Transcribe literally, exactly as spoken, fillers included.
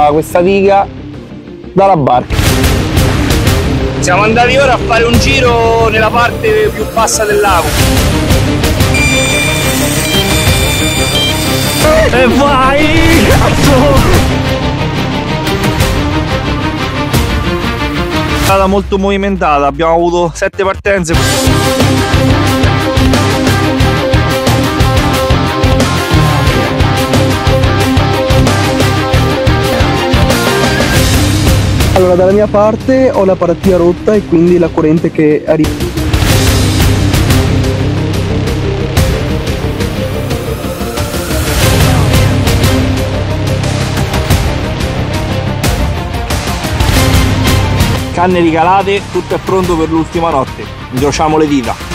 questa, questa diga dalla barca. Siamo andati ora a fare un giro nella parte più bassa del lago. E vai! Cazzo! Strada molto movimentata, abbiamo avuto sette partenze. Allora, dalla mia parte ho la paratia rotta e quindi la corrente che arriva. Canne ricalate, tutto è pronto per l'ultima notte. Incrociamo le dita.